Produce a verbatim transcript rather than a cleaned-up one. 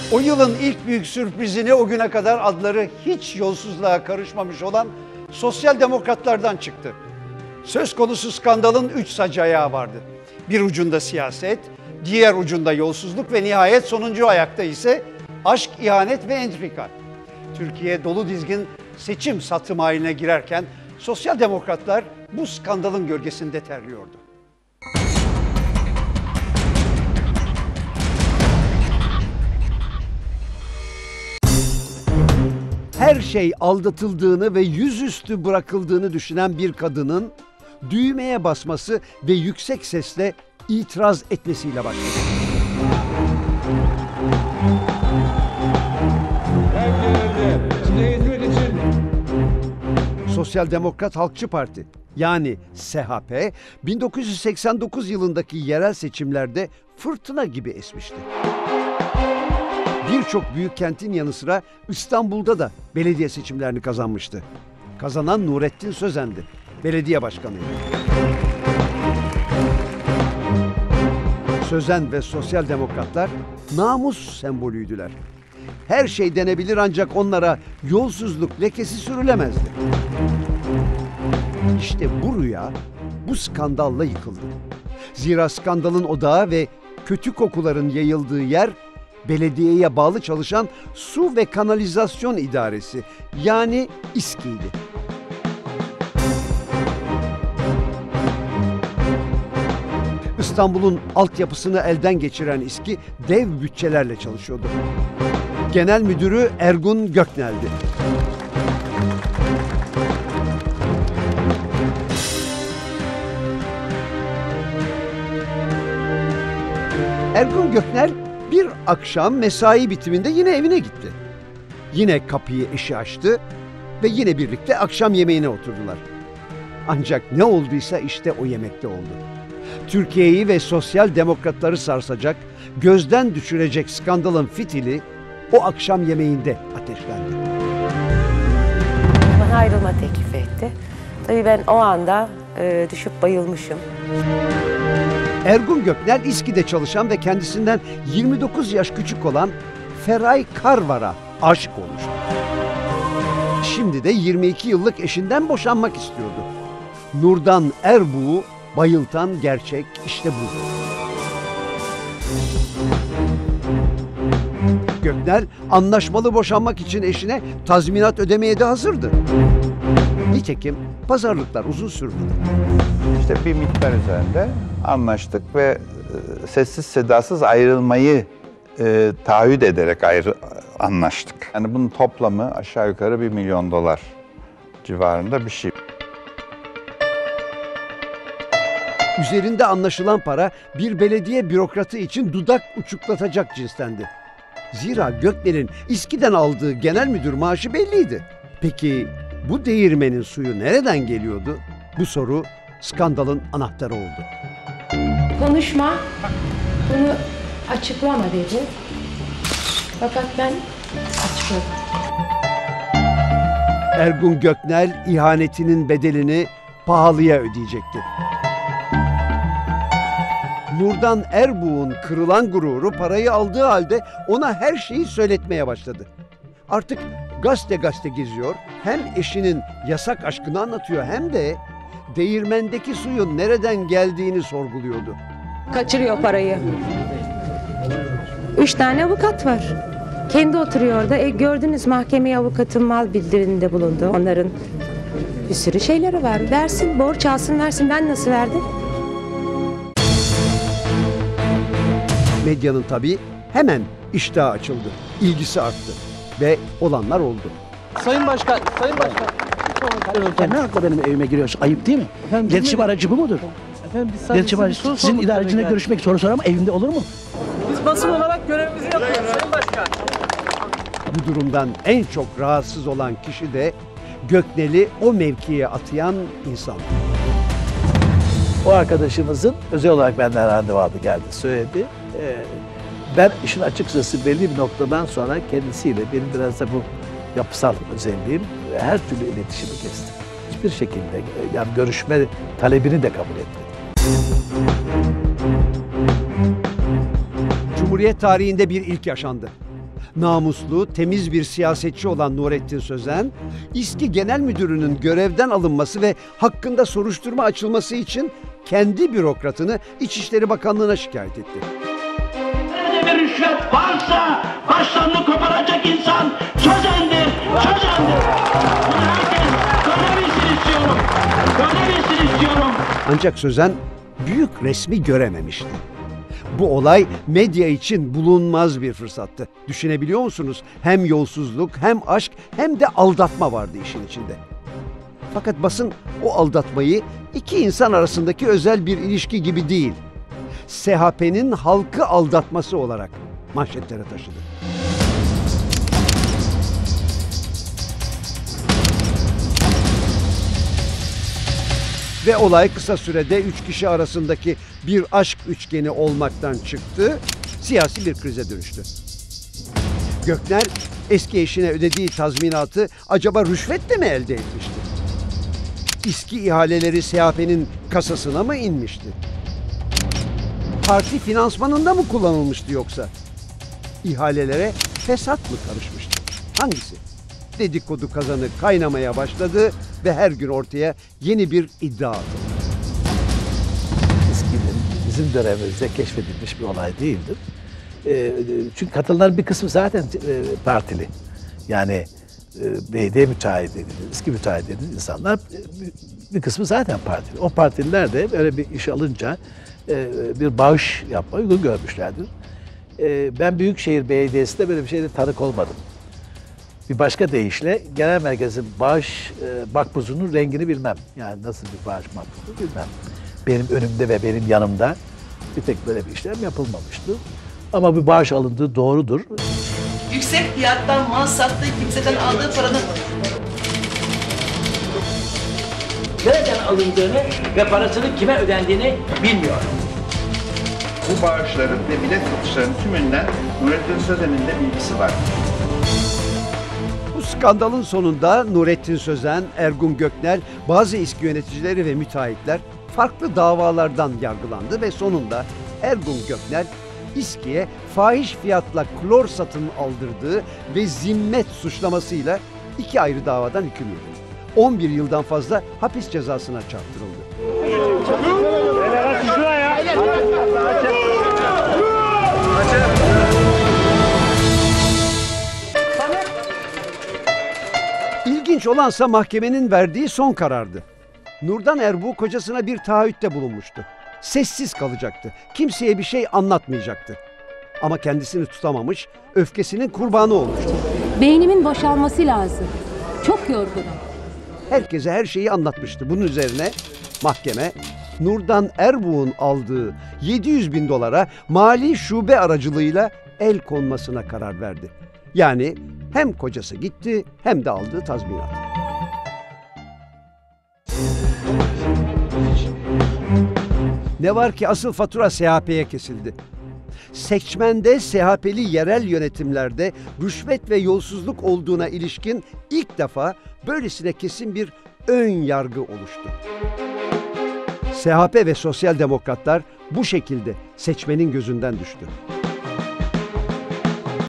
O yılın ilk büyük sürprizini o güne kadar adları hiç yolsuzluğa karışmamış olan sosyal demokratlardan çıktı. Söz konusu skandalın üç sac ayağı vardı. Bir ucunda siyaset, diğer ucunda yolsuzluk ve nihayet sonuncu ayakta ise aşk, ihanet ve entrika. Türkiye dolu dizgin seçim satım haline girerken sosyal demokratlar bu skandalın gölgesinde terliyordu. Her şey aldatıldığını ve yüzüstü bırakıldığını düşünen bir kadının düğmeye basması ve yüksek sesle itiraz etmesiyle başladı. Sosyal Demokrat Halkçı Parti yani S H P bin dokuz yüz seksen dokuz yılındaki yerel seçimlerde fırtına gibi esmişti. Birçok büyük kentin yanı sıra İstanbul'da da belediye seçimlerini kazanmıştı. Kazanan Nurettin Sözen'di, belediye başkanıydı. Sözen ve sosyal demokratlar namus sembolüydüler. Her şey denebilir ancak onlara yolsuzluk lekesi sürülemezdi. İşte bu rüya bu skandalla yıkıldı. Zira skandalın odağı ve kötü kokuların yayıldığı yer belediyeye bağlı çalışan Su ve Kanalizasyon İdaresi yani İSKİ'ydi. İstanbul'un altyapısını elden geçiren İSKİ dev bütçelerle çalışıyordu. Genel müdürü Ergun Göknel'di. Ergun Göknel bir akşam mesai bitiminde yine evine gitti. Yine kapıyı eşi açtı ve yine birlikte akşam yemeğine oturdular. Ancak ne olduysa işte o yemekte oldu. Türkiye'yi ve sosyal demokratları sarsacak, gözden düşürecek skandalın fitili o akşam yemeğinde ateşlendi. Bana ayrılma teklif etti. Tabii ben o anda e, düşüp bayılmışım. Ergun Göknel İSKİ'de çalışan ve kendisinden yirmi dokuz yaş küçük olan Feray Karvar'a aşık olmuştu. Şimdi de yirmi iki yıllık eşinden boşanmak istiyordu. Nurdan Erbuğ'u bayıltan gerçek işte buydu. Göknel anlaşmalı boşanmak için eşine tazminat ödemeye de hazırdı. Nitekim pazarlıklar uzun sürmedi. İşte bir miktar üzerinde anlaştık ve e, sessiz sedasız ayrılmayı e, taahhüt ederek ayrı, anlaştık. Yani bunun toplamı aşağı yukarı bir milyon dolar civarında bir şey. Üzerinde anlaşılan para bir belediye bürokratı için dudak uçuklatacak cinstendi. Zira Göknel'in İSKİ'den aldığı genel müdür maaşı belliydi. Peki bu değirmenin suyu nereden geliyordu? Bu soru skandalın anahtarı oldu. Konuşma, bunu açıklama dedi. Fakat ben açıkladım. Ergun Göknel ihanetinin bedelini pahalıya ödeyecekti. Nurdan Erbuğ'un kırılan gururu parayı aldığı halde ona her şeyi söyletmeye başladı. Artık gazete gazete geziyor, hem eşinin yasak aşkını anlatıyor hem de değirmendeki suyun nereden geldiğini sorguluyordu. Kaçırıyor parayı. Üç tane avukat var. Kendi oturuyor orada. E, gördünüz mahkemeye avukatın mal bildirinde bulundu. Onların bir sürü şeyleri var. Versin, borç alsın versin. Ben nasıl verdim? Medyanın tabii hemen iştahı açıldı, ilgisi arttı ve olanlar oldu. Sayın Başkan, Sayın Başkan. Sen ne hakla benim evime giriyorsun? Ayıp değil mi? Efendim, İletişim aracı bu mudur? Efendim biz sadece İletişim aracı, sizin idarecinle görüşmek, soru sorar mı? Evimde olur mu? Biz basın olarak görevimizi yapıyoruz Sayın Başkan. Bu durumdan en çok rahatsız olan kişi de Göknel'i o mevkiye atayan insan. O arkadaşımızın özel olarak benden randevu aldı, geldi, söyledi. Ee, ben işin açıkçası belli bir noktadan sonra kendisiyle, benim biraz da bu yapısal özelliğim, her türlü iletişimi kestim. Hiçbir şekilde yani görüşme talebini de kabul etmedim. Cumhuriyet tarihinde bir ilk yaşandı. Namuslu, temiz bir siyasetçi olan Nurettin Sözen, İSKİ Genel Müdürü'nün görevden alınması ve hakkında soruşturma açılması için kendi bürokratını İçişleri Bakanlığı'na şikayet etti. Nerede bir rüşvet varsa başlarını koparacak insan Sözen'dir, Sözen'dir. Bunu herkes söylemesin istiyorum, söylemesin istiyorum. Ancak Sözen büyük resmi görememişti. Bu olay medya için bulunmaz bir fırsattı. Düşünebiliyor musunuz? Hem yolsuzluk, hem aşk, hem de aldatma vardı işin içinde. Fakat basın o aldatmayı iki insan arasındaki özel bir ilişki gibi değil, S H P'nin halkı aldatması olarak manşetlere taşıdı. Ve olay kısa sürede üç kişi arasındaki bir aşk üçgeni olmaktan çıktı, siyasi bir krize dönüştü. Gökner eski eşine ödediği tazminatı acaba rüşvetle mi elde etmişti? İSKİ ihaleleri S H P'nin kasasına mı inmişti? Parti finansmanında mı kullanılmıştı yoksa? İhalelere fesat mı karışmıştı? Hangisi? Dedikodu kazanı kaynamaya başladı ve her gün ortaya yeni bir iddia atıldı. İSKİ'nin bizim dönemimizde keşfedilmiş bir olay değildir. E, çünkü katılanların bir kısmı zaten e, partili. Yani e, belediye müteahhit dediğiniz, İSKİ müteahhit dediğiniz insanlar e, bir kısmı zaten partili. O partililer de böyle bir iş alınca e, bir bağış yapmayı uygun görmüşlerdir. E, ben Büyükşehir Belediyesi'nde böyle bir şeyde tanık olmadım. Bir başka deyişle genel merkezin bağış e, makbuzunun rengini bilmem. Yani nasıl bir bağış makbuzu bilmem. Benim önümde ve benim yanımda bir tek böyle bir işlem yapılmamıştı. Ama bir bağış alındığı doğrudur. Yüksek fiyattan mal sattığı kimseden aldığı paranın nereden alındığını ve parasının kime ödendiğini bilmiyor. Bu bağışların ve bilet satışlarının tümünden Nurettin Sözen'in de bilgisi var. Bu skandalın sonunda Nurettin Sözen, Ergun Gökner, bazı İSKİ yöneticileri ve müteahhitler farklı davalardan yargılandı ve sonunda Ergun Gökner, İSKİ'ye fahiş fiyatla klor satın aldırdığı ve zimmet suçlamasıyla iki ayrı davadan hüküm yedi. on bir yıldan fazla hapis cezasına çarptırıldı. İlginç olansa mahkemenin verdiği son karardı. Nurdan Erbuğ kocasına bir taahhütte bulunmuştu. Sessiz kalacaktı. Kimseye bir şey anlatmayacaktı. Ama kendisini tutamamış, öfkesinin kurbanı olmuştu. Beynimin boşalması lazım. Çok yorgunum. Herkese her şeyi anlatmıştı. Bunun üzerine mahkeme Nurdan Erbuğ'un aldığı yedi yüz bin dolara mali şube aracılığıyla el konmasına karar verdi. Yani hem kocası gitti hem de aldığı tazminat. Ne var ki asıl fatura S H P'ye kesildi. Seçmende S H P'li yerel yönetimlerde rüşvet ve yolsuzluk olduğuna ilişkin ilk defa böylesine kesin bir ön yargı oluştu. S H P ve Sosyal Demokratlar bu şekilde seçmenin gözünden düştü.